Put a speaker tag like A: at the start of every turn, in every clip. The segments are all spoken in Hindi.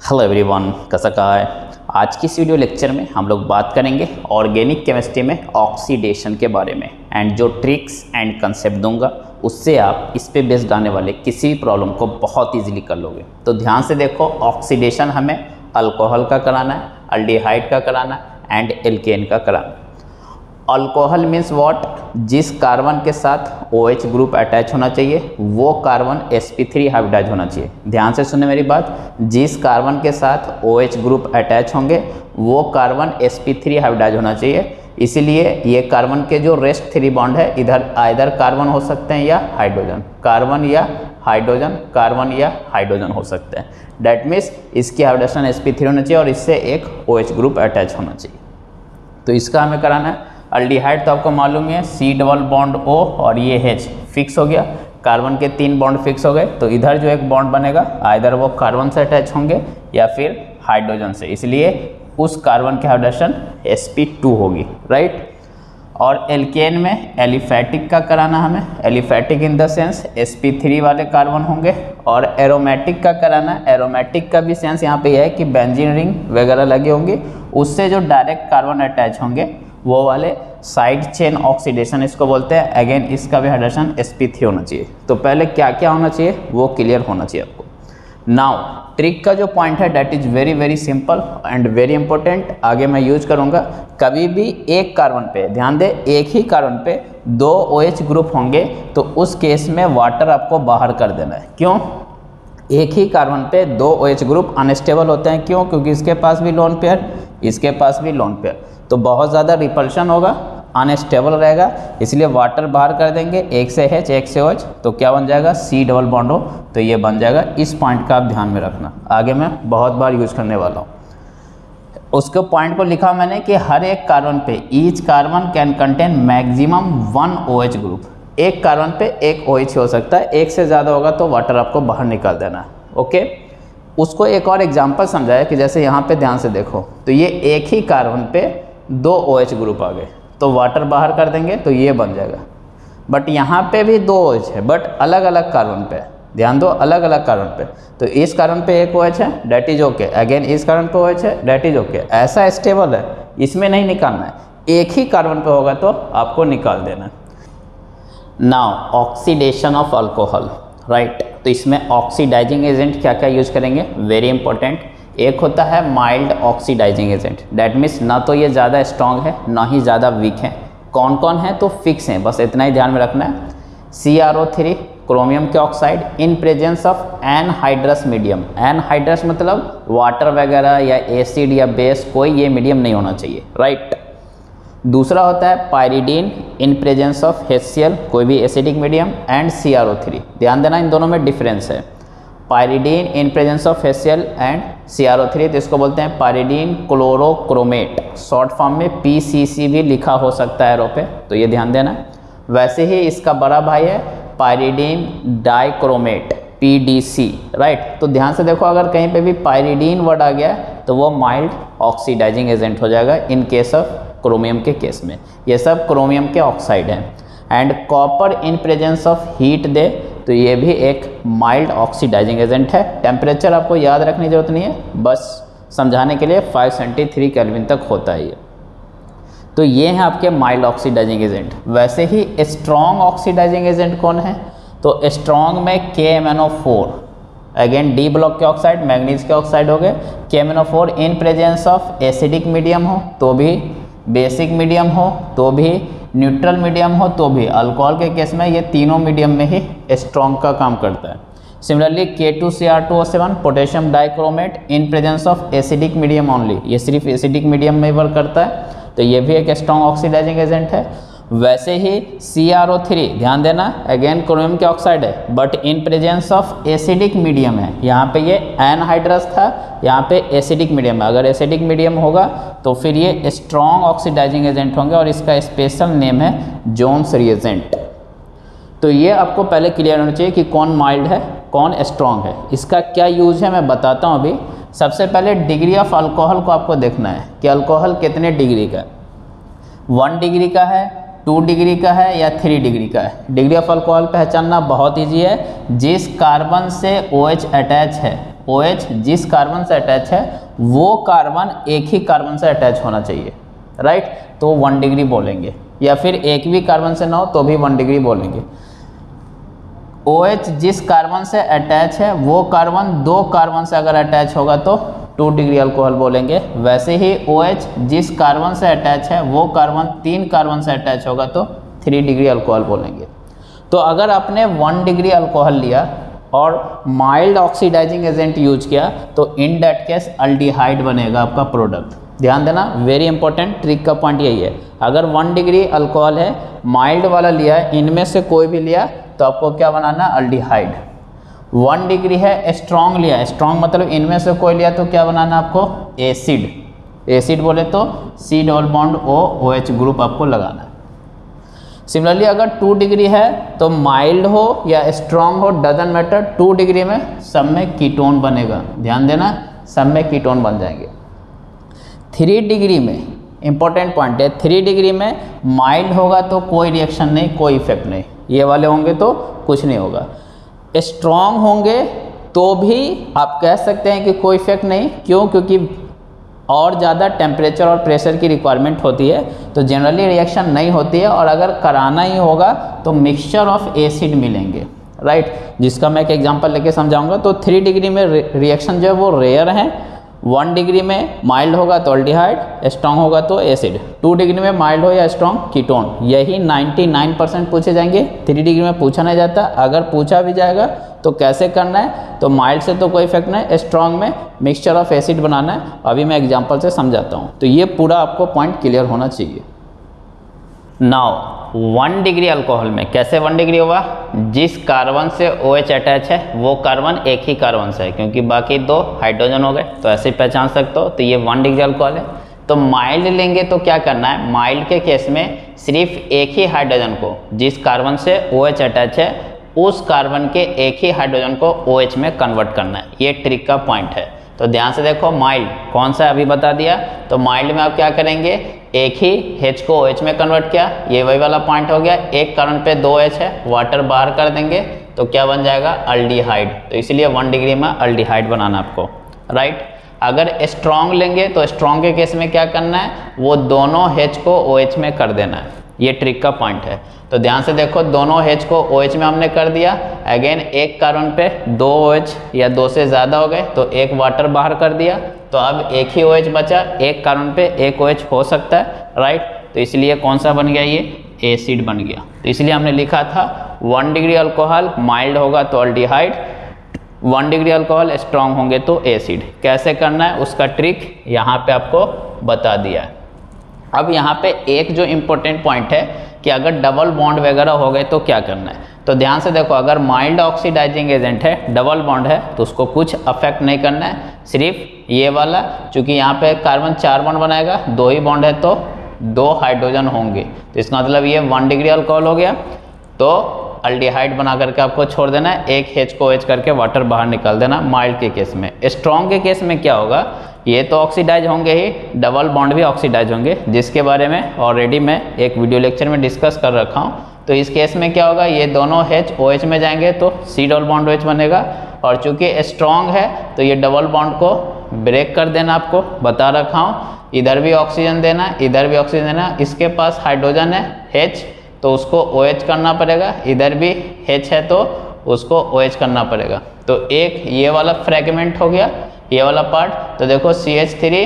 A: हेलो एवरीवन, कैसा का है। आज की इस वीडियो लेक्चर में हम लोग बात करेंगे ऑर्गेनिक केमिस्ट्री में ऑक्सीडेशन के बारे में एंड जो ट्रिक्स एंड कंसेप्ट दूंगा उससे आप इस पे बेस्ड आने वाले किसी भी प्रॉब्लम को बहुत इजीली कर लोगे। तो ध्यान से देखो, ऑक्सीडेशन हमें अल्कोहल का कराना है, अल्डिहाइड का कराना है एंड एल्केन का कराना है। अल्कोहल मीन्स व्हाट, जिस कार्बन के साथ OH ग्रुप अटैच होना चाहिए वो कार्बन sp3 हाइब्रिडाइज होना चाहिए। ध्यान से सुने मेरी बात, जिस कार्बन के साथ OH ग्रुप अटैच होंगे वो कार्बन sp3 हाइब्रिडाइज होना चाहिए। इसीलिए ये कार्बन के जो रेस्ट 3 बॉन्ड है इधर आइदर कार्बन हो सकते हैं या हाइड्रोजन, कार्बन या हाइड्रोजन, कार्बन या हाइड्रोजन हो सकते हैं। डैट मीन्स इसकी हाइब्रिडेशन sp3 होना चाहिए और इससे एक OH ग्रुप अटैच होना चाहिए। तो इसका हमें कराना है। अल्डिहाइड तो आपको मालूम है C डबल बॉन्ड O और ये H फिक्स हो गया, कार्बन के 3 बॉन्ड फिक्स हो गए। तो इधर जो एक बॉन्ड बनेगा आइदर वो कार्बन से अटैच होंगे या फिर हाइड्रोजन से, इसलिए उस कार्बन की हाइब्रिडेशन sp2 होगी, राइट। और एल्केन में एलिफैटिक का कराना हमें, aliphatic in the sense sp3 वाले कार्बन होंगे। और एरोमेटिक का कराना, एरोमेटिक का भी सेंस यहाँ पे यह है कि बेंजीन रिंग वगैरह लगे होंगे, उससे जो डायरेक्ट कार्बन अटैच होंगे वो वाले साइड चेन ऑक्सीडेशन इसको बोलते हैं। अगेन इसका भी हाइड्रेशन sp3 होना चाहिए। तो पहले क्या क्या होना चाहिए वो क्लियर होना चाहिए आपको। नाउ ट्रिक का जो पॉइंट है that is very very simple and very important, आगे मैं यूज करूंगा। कभी भी एक कार्बन पे ध्यान दे, एक ही कार्बन पे 2 OH ग्रुप होंगे तो उस केस में वाटर आपको बाहर कर देना है। क्यों? एक ही कार्बन पे 2 OH ग्रुप अनस्टेबल होते हैं। क्यों? क्योंकि इसके पास भी लोन पेयर, इसके पास भी लोन पेयर, तो बहुत ज़्यादा रिपल्शन होगा, अनस्टेबल रहेगा, इसलिए वाटर बाहर कर देंगे। एक से H एक से OH तो क्या बन जाएगा, C डबल बॉन्ड हो, तो ये बन जाएगा। इस पॉइंट का आप ध्यान में रखना, आगे मैं बहुत बार यूज करने वाला हूँ। उसके पॉइंट को लिखा मैंने कि हर एक कार्बन पे each carbon can contain maximum 1 OH group. एक कार्बन पे एक OH हो सकता है, एक से ज़्यादा होगा तो वाटर आपको बाहर निकाल देना है। ओके, उसको एक और एग्जाम्पल समझाया कि जैसे यहाँ पे ध्यान से देखो, तो ये एक ही कार्बन पे 2 OH ग्रुप आ गए तो वाटर बाहर कर देंगे तो ये बन जाएगा। बट यहाँ पे भी 2 OH है बट अलग अलग कार्बन पे, ध्यान दो, अलग अलग कार्बन पे। तो इस कार्बन पे एक OH है डैट इज ओके, अगेन इस कार्बन पे OH है डैट इज ओके। ऐसा स्टेबल है, इसमें नहीं निकालना है, एक ही कार्बन पे होगा तो आपको निकाल देना है। Now oxidation of alcohol, right. तो इसमें ऑक्सीडाइजिंग एजेंट क्या क्या यूज करेंगे, वेरी इंपॉर्टेंट। एक होता है mild oxidizing agent, that means ना तो ये ज़्यादा स्ट्रॉन्ग है ना ही ज़्यादा वीक है। कौन कौन है तो फिक्स हैं, बस इतना ही ध्यान में रखना है। CrO3 क्रोमियम के oxide in presence of anhydrous medium. Anhydrous मतलब वाटर वगैरह या एसिड या बेस, कोई ये मीडियम नहीं होना चाहिए, राइट। दूसरा होता है pyridine in presence of HCl, कोई भी एसिडिक मीडियम, एंड CrO3। ध्यान देना इन दोनों में डिफरेंस है। Pyridine in presence of HCl and CrO3 तो इसको बोलते हैं पायरिडीन क्लोरोक्रोमेट, शॉर्ट फॉर्म में PCC भी लिखा हो सकता है एरो पे, तो ये ध्यान देना। वैसे ही इसका बड़ा भाई है पायरिडीन डाइक्रोमेट, PDC, राइट। तो ध्यान से देखो, अगर कहीं पे भी पायरिडीन वर्ड आ गया तो वो माइल्ड ऑक्सीडाइजिंग एजेंट हो जाएगा इन केस ऑफ क्रोमियम के केस में। ये सब क्रोमियम के ऑक्साइड हैं। And copper in presence of heat दे तो ये भी एक माइल्ड ऑक्सीडाइजिंग एजेंट है। टेम्परेचर आपको याद रखने की जरूरत नहीं है, बस समझाने के लिए 573 केल्विन तक होता है ये। तो ये हैं आपके माइल्ड ऑक्सीडाइजिंग एजेंट। वैसे ही स्ट्रॉन्ग ऑक्सीडाइजिंग एजेंट कौन है, तो स्ट्रॉन्ग में KMnO4, अगेन D ब्लॉक के ऑक्साइड, मैग्नीज के ऑक्साइड हो गए। KMnO4 in presence of acidic medium हो तो भी, बेसिक मीडियम हो तो भी, न्यूट्रल मीडियम हो तो भी। अल्कोहल के केस में ये तीनों मीडियम में ही स्ट्रॉन्ग का काम करता है। Similarly K2Cr2O7 potassium dichromate in presence of acidic medium only, ये सिर्फ एसिडिक मीडियम में वर्क करता है, तो ये भी एक स्ट्रॉन्ग ऑक्सीडाइजिंग एजेंट है। वैसे ही CrO3 ध्यान देना, अगेन क्रोमियम के ऑक्साइड है but in presence of acidic medium है। यहाँ पे ये एनहाइड्रस था, यहाँ पे एसिडिक मीडियम है। अगर एसिडिक मीडियम होगा तो फिर ये स्ट्रॉन्ग ऑक्सीडाइजिंग एजेंट होंगे और इसका स्पेशल नेम है जोन्स रिएजेंट। तो ये आपको पहले क्लियर होना चाहिए कि कौन माइल्ड है कौन स्ट्रॉन्ग है। इसका क्या यूज है मैं बताता हूँ अभी। सबसे पहले डिग्री ऑफ अल्कोहल को आपको देखना है कि अल्कोहल कितने डिग्री का है। 1 डिग्री का है, 2 डिग्री का है या 3 डिग्री का है। डिग्री ऑफ अल्कोहल पहचानना बहुत ईजी है। जिस कार्बन से OH अटैच है OH जिस कार्बन से अटैच है वो कार्बन एक ही कार्बन से अटैच होना चाहिए, राइट, तो 1 डिग्री बोलेंगे, या फिर एक भी कार्बन से ना हो तो भी 1 डिग्री बोलेंगे। OH जिस कार्बन से अटैच है वो कार्बन 2 कार्बन से अगर अटैच होगा तो 2 डिग्री अल्कोहल बोलेंगे। वैसे ही OH जिस कार्बन से अटैच है वो कार्बन 3 कार्बन से अटैच होगा तो 3 डिग्री अल्कोहल बोलेंगे। तो अगर आपने 1 डिग्री अल्कोहल लिया और माइल्ड ऑक्सीडाइजिंग एजेंट यूज किया तो इन दैट केस अल्डिहाइड बनेगा आपका प्रोडक्ट। ध्यान देना, वेरी इंपॉर्टेंट ट्रिक का पॉइंट यही है। अगर 1 डिग्री अल्कोहल है, माइल्ड वाला लिया है, इनमें से कोई भी लिया तो आपको क्या बनाना, अल्डिहाइड। 1 डिग्री है, स्ट्रॉन्ग लिया, स्ट्रॉन्ग मतलब इनमें से कोई लिया तो क्या बनाना आपको, एसिड। एसिड बोले तो C double bond OH group आपको लगाना है। सिमिलरली अगर 2 डिग्री है तो माइल्ड हो या स्ट्रॉन्ग हो डजंट मैटर, 2 डिग्री में सब में कीटोन बनेगा। ध्यान देना, सब में कीटोन बन जाएंगे। 3 डिग्री में इंपॉर्टेंट पॉइंट है, 3 डिग्री में माइल्ड होगा तो कोई रिएक्शन नहीं, कोई इफेक्ट नहीं, ये वाले होंगे तो कुछ नहीं होगा। स्ट्रॉन्ग होंगे तो भी आप कह सकते हैं कि कोई इफेक्ट नहीं, क्यों, क्योंकि और ज़्यादा टेम्परेचर और प्रेशर की रिक्वायरमेंट होती है तो जनरली रिएक्शन नहीं होती है, और अगर कराना ही होगा तो मिक्सचर ऑफ एसिड मिलेंगे, राइट, जिसका मैं एक एग्जांपल लेके समझाऊंगा। तो 3 डिग्री में रिएक्शन जो है वो रेयर है। 1 डिग्री में माइल्ड होगा तो अल्डिहाइड, स्ट्रॉन्ग होगा तो एसिड। 2 डिग्री में माइल्ड हो या स्ट्रॉन्ग, कीटोन। यही 99% पूछे जाएंगे, 3 डिग्री में पूछा नहीं जाता। अगर पूछा भी जाएगा तो कैसे करना है, तो माइल्ड से तो कोई इफेक्ट नहीं, स्ट्रॉन्ग में मिक्सचर ऑफ एसिड बनाना है। अभी मैं एग्जांपल से समझाता हूँ, तो ये पूरा आपको पॉइंट क्लियर होना चाहिए। नाउ 1 डिग्री अल्कोहल में कैसे 1 डिग्री हुआ, जिस कार्बन से OH अटैच है वो कार्बन एक ही कार्बन से है, क्योंकि बाकी 2 हाइड्रोजन हो गए, तो ऐसे ही पहचान सकते हो। तो ये 1 डिग्री अल्कोहल है। तो माइल्ड लेंगे तो क्या करना है, माइल्ड के केस में सिर्फ एक ही हाइड्रोजन को, जिस कार्बन से OH अटैच है उस कार्बन के एक ही हाइड्रोजन को OH में कन्वर्ट करना है। ये ट्रिक का पॉइंट है। तो ध्यान से देखो, माइल्ड कौन सा अभी बता दिया, तो माइल्ड में आप क्या करेंगे, एक ही H को OH में कन्वर्ट किया, ये वही वाला पॉइंट हो गया। एक कार्बन पे 2 H है, वाटर बाहर कर देंगे तो क्या बन जाएगा, अल्डिहाइड। तो इसलिए 1 डिग्री में अल्डिहाइड बनाना आपको, राइट। अगर स्ट्रॉन्ग लेंगे तो स्ट्रॉन्ग के केस में क्या करना है, वो दोनों H को OH में कर देना है। ये ट्रिक का पॉइंट है। तो ध्यान से देखो, दोनों H को OH में हमने कर दिया। अगेन एक कार्बन पे 2 OH या 2 से ज़्यादा हो गए तो एक वाटर बाहर कर दिया, तो अब एक ही OH बचा, एक कार्बन पे एक OH हो सकता है, राइट। तो इसलिए कौन सा बन गया, ये एसिड बन गया। तो इसलिए हमने लिखा था 1 डिग्री अल्कोहल माइल्ड होगा तो अल्डिहाइड, 1 डिग्री अल्कोहल स्ट्रॉन्ग होंगे तो एसिड। कैसे करना है उसका ट्रिक यहाँ पे आपको बता दिया है। अब यहाँ पे एक जो इम्पोर्टेंट पॉइंट है कि अगर डबल बॉन्ड वगैरह हो गए तो क्या करना है। तो ध्यान से देखो, अगर माइल्ड ऑक्सीडाइजिंग एजेंट है, डबल बॉन्ड है, तो उसको कुछ अफेक्ट नहीं करना है, सिर्फ ये वाला, चूंकि यहाँ पे कार्बन 4 बॉन्ड बनाएगा, 2 ही बॉन्ड है तो 2 हाइड्रोजन होंगे, तो इसका मतलब ये 1 डिग्री अल्कोहल हो गया। तो अल्डिहाइड बना करके आपको छोड़ देना है, एक H को OH करके वाटर बाहर निकाल देना माइल्ड के केस में। स्ट्रॉन्ग के केस में क्या होगा, ये तो ऑक्सीडाइज होंगे ही, डबल बॉन्ड भी ऑक्सीडाइज होंगे, जिसके बारे में ऑलरेडी मैं एक वीडियो लेक्चर में डिस्कस कर रखा हूँ। तो इस केस में क्या होगा, ये दोनों H OH में जाएंगे तो C डबल बॉन्ड OH बनेगा, और चूंकि स्ट्रॉन्ग है तो ये डबल बॉन्ड को ब्रेक कर देना, आपको बता रखा हूँ। इधर भी ऑक्सीजन देना, इधर भी ऑक्सीजन देना। इसके पास हाइड्रोजन है H, तो उसको OH करना पड़ेगा, इधर भी H है तो उसको OH करना पड़ेगा। तो एक ये वाला फ्रैगमेंट हो गया, ये वाला पार्ट। तो देखो CH3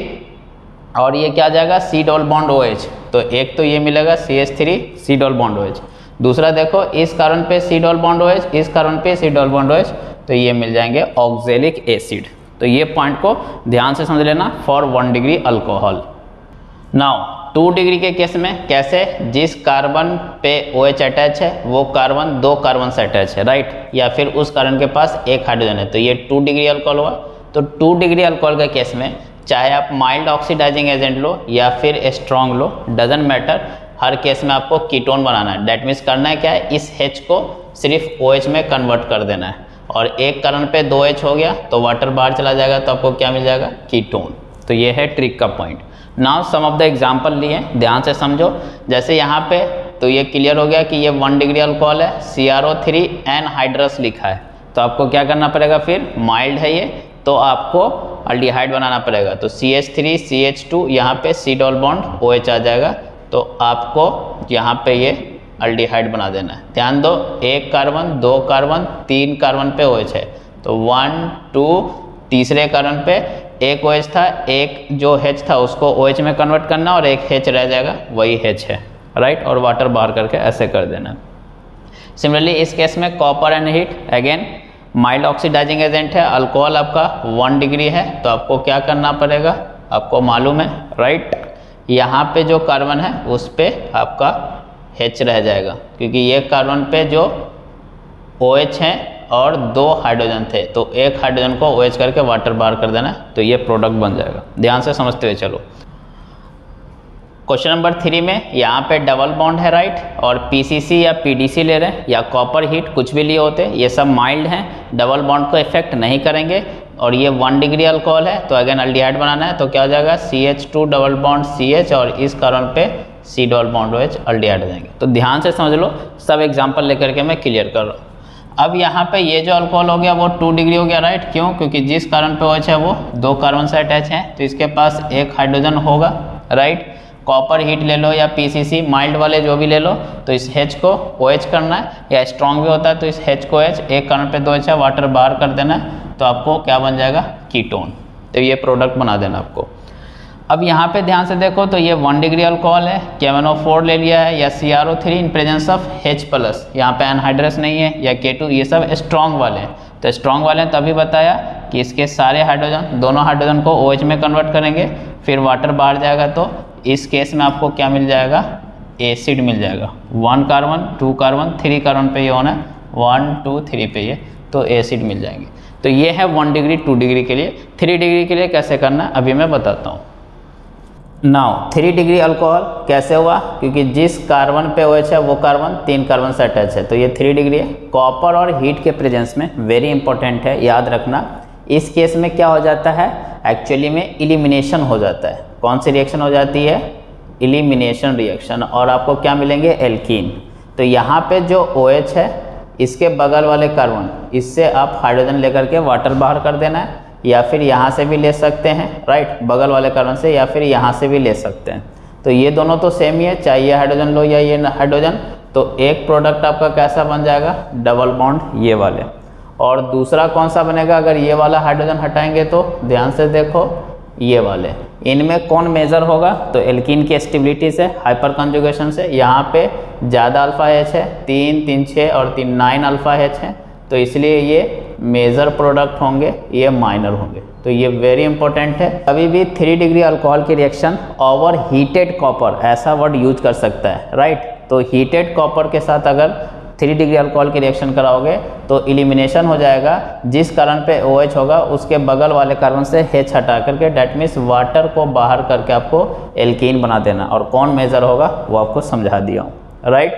A: और ये क्या जाएगा, C डबल बॉन्ड OH। तो एक तो ये मिलेगा CH3 C double bond OH, दूसरा देखो इस कार्बन पे C डबल बॉन्ड OH, इस कार्बन पे C डबल बॉन्ड OH, तो ये मिल जाएंगे ऑक्जेलिक एसिड। तो ये पॉइंट को ध्यान से समझ लेना for 1 degree alcohol. Now 2 degree के केस में कैसे, जिस कार्बन पे OH अटैच है वो कार्बन 2 कार्बन से अटैच है, राइट, या फिर उस कार्बन के पास एक हाइड्रोजन है, तो ये 2 डिग्री अल्कोहल हुआ। तो 2 डिग्री अल्कोहल के केस में चाहे आप माइल्ड ऑक्सीडाइजिंग एजेंट लो या फिर स्ट्रॉन्ग लो, डजंट मैटर, हर केस में आपको कीटोन बनाना है। डेट मीन्स करना है क्या है, इस H को सिर्फ OH में कन्वर्ट कर देना है, और एक कार्बन पे 2 H हो गया तो वाटर बाहर चला जाएगा, तो आपको क्या मिल जाएगा, कीटोन। तो ये है ट्रिक का point. Now some of the example लिए, ध्यान से समझो। जैसे यहाँ पे तो ये क्लियर हो गया कि ये 1 डिग्री अल्कोहल है, CrO3 एनहाइड्रस लिखा है, तो आपको क्या करना पड़ेगा, फिर माइल्ड है ये, तो आपको अल्डिहाइड बनाना पड़ेगा। तो CH3 CH2 यहाँ पे C डबल बॉन्ड OH आ जाएगा, तो आपको यहाँ पे ये अल्डिहाइड बना देना है। ध्यान दो, 1 कार्बन 2 कार्बन 3 कार्बन पे OH है, तो 1 2 तीसरे कार्बन पे एक OH था, एक जो H था उसको OH में कन्वर्ट करना और एक H रह जाएगा, वही H है, राइट। और वाटर बाहर करके ऐसे कर देना। सिमिलरली इस केस में copper and heat, again mild oxidizing agent है, अल्कोहल आपका 1 डिग्री है, तो आपको क्या करना पड़ेगा, आपको मालूम है, राइट। यहाँ पे जो कार्बन है उस पे आपका H रह जाएगा, क्योंकि ये कार्बन पे जो OH है और 2 हाइड्रोजन थे, तो एक हाइड्रोजन को OH करके वाटर बाहर कर देना, तो ये प्रोडक्ट बन जाएगा। ध्यान से समझते हुए चलो। क्वेश्चन नंबर 3 में यहाँ पे डबल बॉन्ड है, राइट, और PCC या PDC ले रहे हैं या कॉपर हीट, कुछ भी लिए होते, ये सब माइल्ड हैं, डबल बॉन्ड को इफेक्ट नहीं करेंगे, और ये 1 डिग्री अल्कोहल है, तो अगेन अल्डिहाइड बनाना है, तो क्या हो जाएगा CH2 डबल बॉन्ड CH और इस कार्बन पे C double bond OH aldehyde हो जाएंगे। तो ध्यान से समझ लो, सब एग्जाम्पल लेकर के मैं क्लियर कर रहा हूँ। अब यहाँ पे ये जो अल्कोहल हो गया वो 2 डिग्री हो गया, राइट, क्यों, क्योंकि जिस कार्बन पे OH है वो 2 कार्बन से अटैच है, तो इसके पास एक हाइड्रोजन होगा, राइट। कॉपर हीट ले लो या PCC माइल्ड वाले जो भी ले लो, तो इस H को OH करना है, या स्ट्रॉन्ग भी होता है तो इस H को H, एक कार्बन पे 2 H है, वाटर बाहर कर देना है, तो आपको क्या बन जाएगा, कीटोन। तो ये प्रोडक्ट बना देना आपको। अब यहाँ पे ध्यान से देखो, तो ये 1 डिग्री अल्कोहल है, KMnO4 ले लिया है, या CrO3 in presence of H+, यहाँ पे एनहाइड्रस नहीं है, या K2, ये सब स्ट्रॉन्ग वाले हैं। तो स्ट्रॉन्ग वाले हैं तभी बताया कि इसके सारे हाइड्रोजन, दोनों हाइड्रोजन को OH में कन्वर्ट करेंगे, फिर वाटर बाहर जाएगा, तो इस केस में आपको क्या मिल जाएगा, एसिड मिल जाएगा। 1 कार्बन 2 कार्बन 3 कार्बन पे ये होना है, 1 2 3 पे ये, तो एसिड मिल जाएंगे। तो ये है 1 डिग्री 2 डिग्री के लिए। 3 डिग्री के लिए कैसे करना है अभी मैं बताता हूँ। नाउ 3 डिग्री अल्कोहल कैसे हुआ, क्योंकि जिस कार्बन पे OH है वो कार्बन 3 कार्बन से अटैच है, तो ये 3 डिग्री है। कॉपर और हीट के प्रेजेंस में वेरी इंपॉर्टेंट है, याद रखना। इस केस में क्या हो जाता है, एक्चुअली में इलिमिनेशन हो जाता है। कौन सी रिएक्शन हो जाती है, इलिमिनेशन रिएक्शन, और आपको क्या मिलेंगे, एल्कीन। तो यहाँ पे जो OH है इसके बगल वाले कार्बन, इससे आप हाइड्रोजन लेकर के वाटर बाहर कर देना है, या फिर यहाँ से भी ले सकते हैं, राइट, बगल वाले कार्बन से, या फिर यहाँ से भी ले सकते हैं। तो ये दोनों तो सेम ही है, चाहे ये हाइड्रोजन लो या ये हाइड्रोजन, तो एक प्रोडक्ट आपका कैसा बन जाएगा, डबल बॉन्ड ये वाले। और दूसरा कौन सा बनेगा, अगर ये वाला हाइड्रोजन हटाएंगे तो ध्यान से देखो, ये वाले, इनमें कौन मेजर होगा, तो एल्कीन की स्टेबिलिटी से, हाइपर कंजुगेशन से। यहाँ पे ज़्यादा अल्फा H है, 3 3 6 और 3 9 अल्फा H है, तो इसलिए ये मेजर प्रोडक्ट होंगे, ये माइनर होंगे। तो ये वेरी इंपॉर्टेंट है। अभी भी 3 डिग्री अल्कोहल की रिएक्शन ओवर हीटेड कॉपर, ऐसा वर्ड यूज कर सकता है, राइट। तो हीटेड कॉपर के साथ अगर 3 डिग्री अल्कोहल की रिएक्शन कराओगे तो इलिमिनेशन हो जाएगा, जिस कार्बन पे OH होगा उसके बगल वाले कार्बन से H हटा करके, डेट मीन्स वाटर को बाहर करके आपको एल्कीन बना देना। और कौन मेजर होगा वो आपको समझा दिया हूँ, राइट।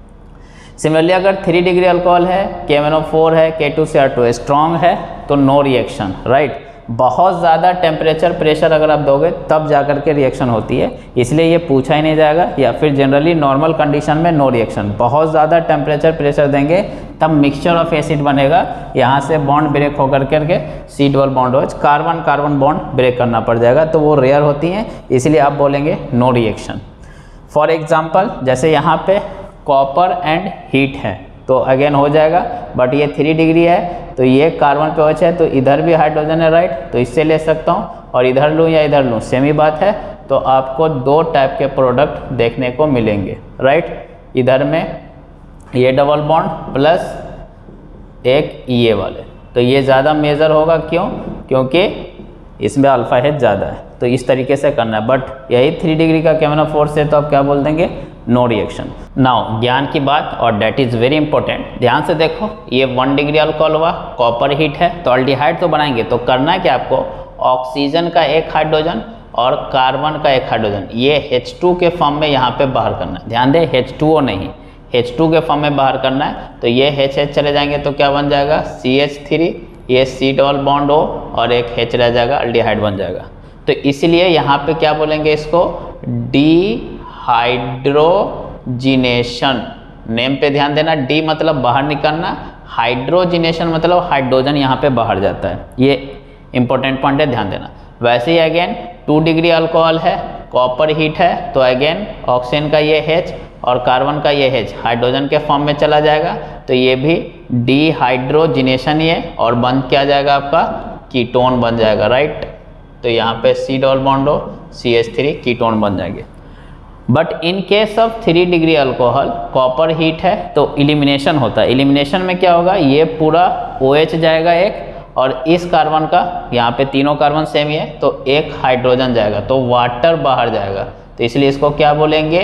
A: सिमिलरली अगर 3 डिग्री अल्कोहल है, KMnO4 है, K2Cr2 स्ट्रॉन्ग है, तो नो रिएक्शन, राइट। बहुत ज़्यादा टेम्परेचर प्रेशर अगर आप दोगे तब जाकर के रिएक्शन होती है, इसलिए ये पूछा ही नहीं जाएगा, या फिर जनरली नॉर्मल कंडीशन में नो रिएक्शन। बहुत ज़्यादा टेम्परेचर प्रेशर देंगे तब मिक्सचर ऑफ एसिड बनेगा, यहाँ से बॉन्ड ब्रेक होकर करके C double bond OH, carbon carbon bond break करना पड़ जाएगा, तो वो रेयर होती हैं, इसलिए आप बोलेंगे नो रिएक्शन। फॉर एग्जाम्पल जैसे यहाँ पे कॉपर एंड हीट है, तो अगेन हो जाएगा, बट ये 3 डिग्री है, तो ये कार्बन पे OH है, तो इधर भी हाइड्रोजन है, राइट, तो इससे ले सकता हूँ, और इधर लूँ या इधर लूँ सेम ही बात है। तो आपको 2 टाइप के प्रोडक्ट देखने को मिलेंगे, राइट। इधर में ये डबल बॉन्ड प्लस एक ये वाले, तो ये ज़्यादा मेजर होगा, क्यों, क्योंकि इसमें अल्फा H ज़्यादा है, तो इस तरीके से करना है। बट यही 3 डिग्री का KMnO4 से तो आप क्या बोल देंगे, नो रिएक्शन। नाउ ज्ञान की बात, और डेट इज़ वेरी इंपॉर्टेंट, ध्यान से देखो, ये 1 डिग्री अल्कोहल हुआ, कॉपर हीट है, तो अल्डिहाइड तो बनाएंगे, तो करना है कि आपको ऑक्सीजन का एक हाइड्रोजन और कार्बन का एक हाइड्रोजन, ये H2 के फॉर्म में यहाँ पे बाहर करना है। ध्यान दे, H2O नहीं, H2 के फॉर्म में बाहर करना है, तो ये H चले जाएंगे, तो क्या बन जाएगा, CH3, ये C डबल बॉन्ड O और एक H रह जाएगा, अल्डिहाइड बन जाएगा। तो इसलिए यहाँ पे क्या बोलेंगे इसको, डिहाइड्रोजिनेशन। नेम पे ध्यान देना, डी मतलब बाहर निकलना, हाइड्रोजिनेशन मतलब हाइड्रोजन यहाँ पे बाहर जाता है, ये इंपॉर्टेंट पॉइंट है, ध्यान देना। वैसे ही अगेन 2 डिग्री अल्कोहल है, कॉपर हीट है, तो अगेन ऑक्सीजन का ये H और कार्बन का ये H हाइड्रोजन के फॉर्म में चला जाएगा, तो ये भी डिहाइड्रोजिनेशन ये और बन क्या जाएगा आपका कीटोन बन जाएगा, राइट। तो यहाँ पे C डबल बॉन्ड हो CH3 कीटोन बन जाएंगे। But in case of 3 degree alcohol copper heat है तो इलिमिनेशन होता है। इलिमिनेशन में क्या होगा, ये पूरा OH जाएगा एक, और इस कार्बन का यहाँ पे तीनों कार्बन सेम ही है तो एक हाइड्रोजन जाएगा, तो वाटर बाहर जाएगा, तो इसलिए इसको क्या बोलेंगे,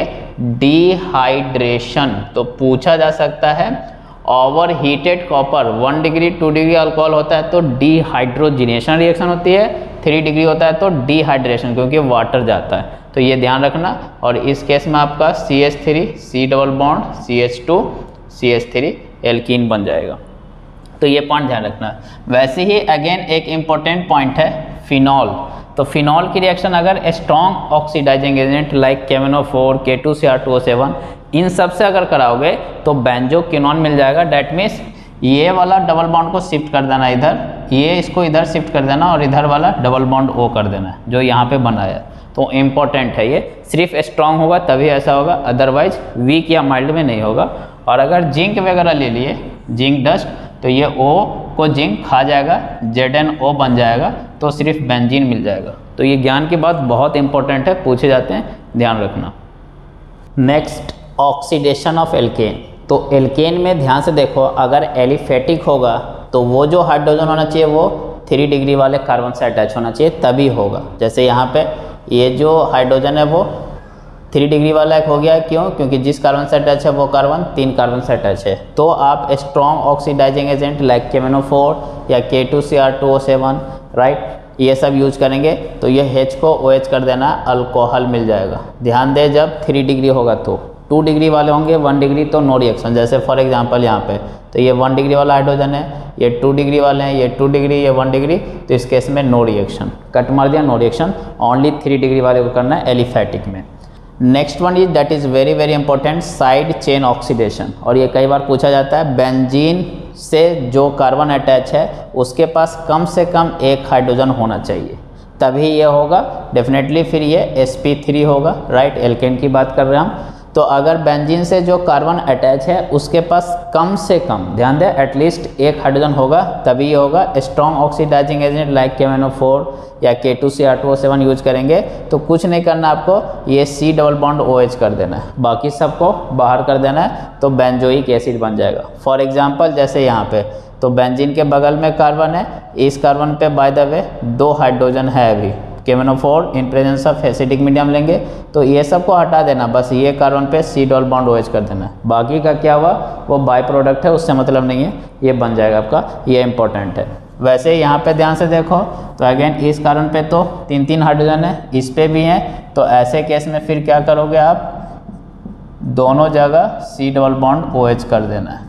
A: डिहाइड्रेशन। तो पूछा जा सकता है over heated copper 1 degree 2 degree alcohol होता है तो डिहाइड्रोजिनेशन रिएक्शन होती है, 3 डिग्री होता है तो डिहाइड्रेशन, क्योंकि वाटर जाता है, तो ये ध्यान रखना। और इस केस में आपका CH3 C double bond CH2 CH3 alkene बन जाएगा, तो ये पॉइंट ध्यान रखना। वैसे ही अगेन एक इम्पोर्टेंट पॉइंट है फिनॉल। तो फिनॉल की रिएक्शन अगर strong oxidizing agent like KMnO4 K2Cr2O7 इन सब से अगर कराओगे तो बेंजोक्विनोन मिल जाएगा। डेट मीन्स ये वाला डबल बॉन्ड को शिफ्ट कर देना इधर, ये इसको इधर शिफ्ट कर देना और इधर वाला डबल बॉन्ड O कर देना जो यहाँ पे बनाया, तो इम्पोर्टेंट है ये। सिर्फ स्ट्रॉन्ग होगा तभी ऐसा होगा, अदरवाइज वीक या माइल्ड में नहीं होगा। और अगर जिंक वगैरह ले लिए, जिंक डस्ट, तो ये O को जिंक खा जाएगा, ZnO बन जाएगा, तो सिर्फ बेंजीन मिल जाएगा। तो ये ज्ञान की बात बहुत इंपॉर्टेंट है, पूछे जाते हैं, ध्यान रखना। Next oxidation of alkane. तो एल्केन में ध्यान से देखो, अगर एलिफेटिक होगा तो वो जो हाइड्रोजन होना चाहिए वो 3 डिग्री वाले कार्बन से अटैच होना चाहिए तभी होगा। जैसे यहाँ पे ये जो हाइड्रोजन है वो 3 डिग्री वाला एक हो गया, क्यों, क्योंकि जिस कार्बन से अटैच है वो कार्बन 3 कार्बन से अटैच है। तो आप strong oxidizing agent like KMnO4 या K2Cr2O7 राइट, ये सब यूज करेंगे तो ये H को OH कर देना, अल्कोहल मिल जाएगा। ध्यान दे जब 3 डिग्री होगा तो 2 डिग्री वाले होंगे 1 डिग्री तो नो रिएक्शन। जैसे फॉर एग्जांपल यहाँ पे तो ये 1 डिग्री वाला हाइड्रोजन है, ये 2 डिग्री वाले हैं, ये 2 डिग्री, ये 1 डिग्री, तो इस केस में नो रिएक्शन, कट मार दिया, नो रिएक्शन। ओनली 3 डिग्री वाले को करना है एलिफेटिक में। Next one is that is very very important, side chain oxidation. और ये कई बार पूछा जाता है, बेंजीन से जो कार्बन अटैच है उसके पास कम से कम एक हाइड्रोजन होना चाहिए तभी ये होगा, डेफिनेटली फिर ये sp3 होगा, राइट, एल्केन की बात कर रहे हैं हम। तो अगर बेंजीन से जो कार्बन अटैच है उसके पास कम से कम, ध्यान दें, एटलीस्ट एक हाइड्रोजन होगा तभी ये होगा। Strong oxidizing agent like KMnO4 या K2Cr2O7 यूज करेंगे तो कुछ नहीं करना आपको, ये C डबल बॉन्ड OH कर देना है, बाकी सबको बाहर कर देना है, तो बेंजोइक एसिड बन जाएगा। फॉर एग्जाम्पल जैसे यहाँ पे तो बेंजीन के बगल में कार्बन है, इस कार्बन पे बाय द वे 2 हाइड्रोजन है अभी, KMnO4 in presence of acidic medium लेंगे तो ये सब को हटा देना, बस ये कार्बन पे C डबल बॉन्ड OH कर देना है। बाकी का क्या हुआ वो बाय प्रोडक्ट है, उससे मतलब नहीं है, ये बन जाएगा आपका, ये इंपॉर्टेंट है। वैसे यहाँ पे ध्यान से देखो तो अगेन इस कार्बन पे तो 3 हाइड्रोजन है, इस पे भी हैं, तो ऐसे केस में फिर क्या करोगे आप, दोनों जगह C डबल बॉन्ड OH कर देना है।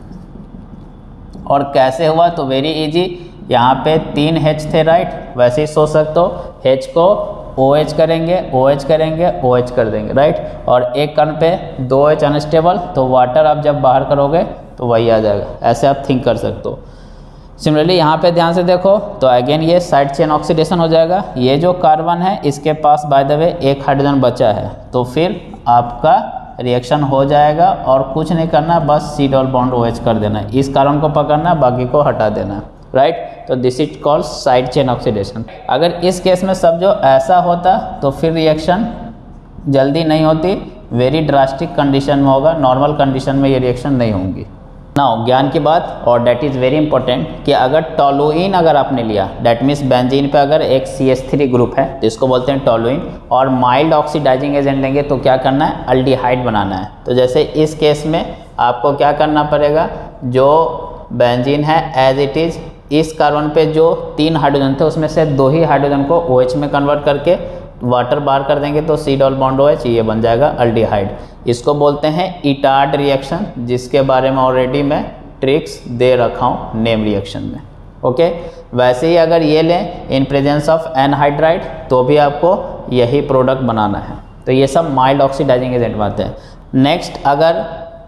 A: और कैसे हुआ तो वेरी इजी, यहाँ पे 3 H थे, राइट, वैसे ही सोच सकते हो, H को OH करेंगे, OH करेंगे, OH कर देंगे, राइट, और एक कण पे 2 H अनस्टेबल, तो वाटर आप जब बाहर करोगे तो वही आ जाएगा, ऐसे आप थिंक कर सकते हो। सिमिलरली यहाँ पे ध्यान से देखो तो अगेन ये साइड चेन ऑक्सीडेशन हो जाएगा, ये जो कार्बन है इसके पास बाय द वे एक हाइड्रोजन बचा है, तो फिर आपका रिएक्शन हो जाएगा और कुछ नहीं करना, बस C डबल बॉन्ड OH कर देना है, इस कार्बन को पकड़ना, बाकी को हटा देना है, राइट। तो this is called side chain oxidation. अगर इस केस में सब जो ऐसा होता तो फिर रिएक्शन जल्दी नहीं होती, वेरी ड्रास्टिक कंडीशन में होगा, नॉर्मल कंडीशन में ये रिएक्शन नहीं होंगी। नाउ ज्ञान की बात, और डेट इज़ वेरी इंपॉर्टेंट, कि अगर टोलुइन अगर आपने लिया, डेट मीन्स बेंजीन पे अगर एक CH3 ग्रुप है तो इसको बोलते हैं टोलुइन, और माइल्ड ऑक्सीडाइजिंग एजेंट लेंगे तो क्या करना है, अल्डिहाइड बनाना है। तो जैसे इस केस में आपको क्या करना पड़ेगा, जो बेंजीन है एज इट इज़, इस कार्बन पे जो 3 हाइड्रोजन थे उसमें से 2 ही हाइड्रोजन को OH में कन्वर्ट करके वाटर बाहर कर देंगे तो C डबल बॉन्ड OH, ये बन जाएगा अल्डिहाइड। इसको बोलते हैं इटार्ड रिएक्शन, जिसके बारे में ऑलरेडी मैं ट्रिक्स दे रखा हूँ नेम रिएक्शन में, ओके। वैसे ही अगर ये लें इन प्रेजेंस ऑफ एनहाइड्राइड तो भी आपको यही प्रोडक्ट बनाना है। तो ये सब माइल्ड ऑक्सीडाइजिंग एजेंट बातें हैं। नेक्स्ट, अगर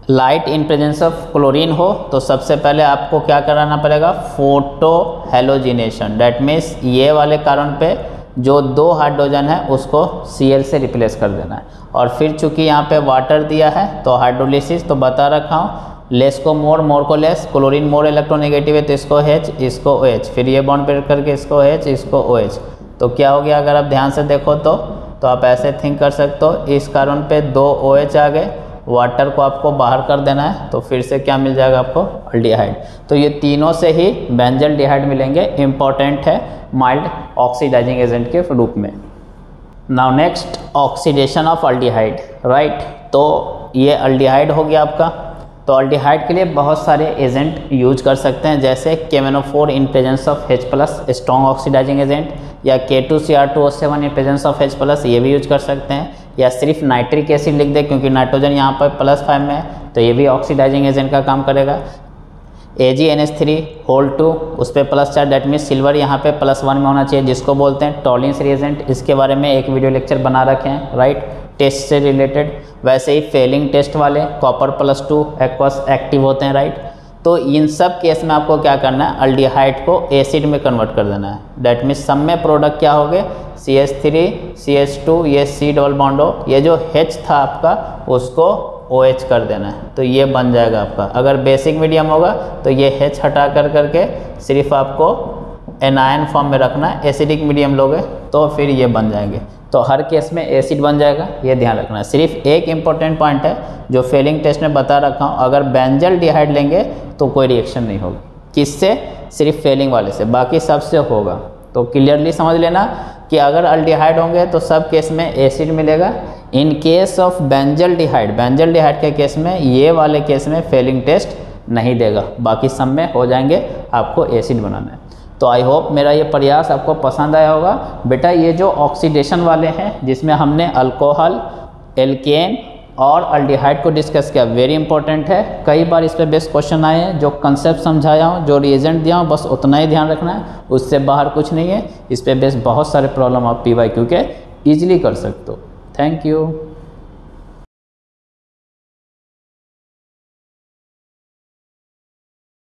A: light in presence of chlorine हो तो सबसे पहले आपको क्या कराना पड़ेगा, फोटो हेलोजिनेशन। डैट मीन्स ये वाले कार्बन पे जो 2 हाइड्रोजन है उसको Cl से रिप्लेस कर देना है। और फिर चूंकि यहाँ पे वाटर दिया है तो हाइड्रोलिसिस तो बता रखा हूँ, लेस को मोर, मोर को लेस, क्लोरीन मोर इलेक्ट्रोनेगेटिव है तो इसको H, इसको OH, फिर ये बॉन्ड ब्रेक करके इसको H, इसको OH। तो क्या हो गया, अगर आप ध्यान से देखो तो आप ऐसे थिंक कर सकते हो, इस कार्बन पे 2 OH आ गए, वाटर को आपको बाहर कर देना है तो फिर से क्या मिल जाएगा आपको, अल्डिहाइड। तो ये तीनों से ही बेंजल डिहाइड मिलेंगे, इंपॉर्टेंट है माइल्ड ऑक्सीडाइजिंग एजेंट के रूप में। Now next, oxidation of aldehyde, right. तो ये अल्डिहाइड हो गया आपका। तो अल्डिहाइड के लिए बहुत सारे एजेंट यूज कर सकते हैं, जैसे KMnO4 in presence of H+, strong oxidizing agent, या K2Cr2O7 in presence of H+, ये भी यूज कर सकते हैं। या सिर्फ नाइट्रिक एसिड लिख दे क्योंकि नाइट्रोजन यहाँ पर +5 में है तो ये भी ऑक्सीडाइजिंग एजेंट का काम करेगा। AgNH3(2) उस पर +4, डैट मीन सिल्वर यहाँ पे +1 में होना चाहिए, जिसको बोलते हैं टॉलिन्स रिएजेंट। इसके बारे में एक वीडियो लेक्चर बना रखे हैं, राइट, टेस्ट से रिलेटेड। वैसे ही फेलिंग टेस्ट वाले कॉपर +2 एक्वस एक्टिव होते हैं, राइट। तो इन सब केस में आपको क्या करना है, अल्डिहाइड को एसिड में कन्वर्ट कर देना है। डैट मीन्स सब में प्रोडक्ट क्या हो गए, CH3 CH2, ये C डबल बॉन्ड हो, ये जो H था आपका उसको OH कर देना है तो ये बन जाएगा आपका। अगर बेसिक मीडियम होगा तो ये H हटा कर करके सिर्फ आपको एनायन फॉर्म में रखना है। एसिडिक मीडियम लोगे तो फिर ये बन जाएंगे। तो हर केस में एसिड बन जाएगा, ये ध्यान रखना है। सिर्फ एक इम्पॉर्टेंट पॉइंट है जो फेलिंग टेस्ट में बता रखा हूँ, अगर बेंजल डिहाइड लेंगे तो कोई रिएक्शन नहीं होगी। किससे, सिर्फ फेलिंग वाले से, बाकी सबसे होगा। तो क्लियरली समझ लेना कि अगर अल्डिहाइड होंगे तो सब केस में एसिड मिलेगा। In case of benzaldehyde के केस में, ये वाले केस में फेलिंग टेस्ट नहीं देगा, बाकी सब में हो जाएंगे, आपको एसिड बनाना है। तो आई होप मेरा ये प्रयास आपको पसंद आया होगा। बेटा ये जो ऑक्सीडेशन वाले हैं जिसमें हमने अल्कोहल, एल्केन और अल्डिहाइड को डिस्कस किया, वेरी इंपॉर्टेंट है। कई बार इस पर बेस्ट क्वेश्चन आए हैं, जो कंसेप्ट समझाया हूँ, जो रिएजेंट दिया हूँ, बस उतना ही ध्यान रखना है, उससे बाहर कुछ नहीं है। इस पर बेस्ट बहुत सारे प्रॉब्लम आप PYQ के ईजिली कर सकते हो। Thank you.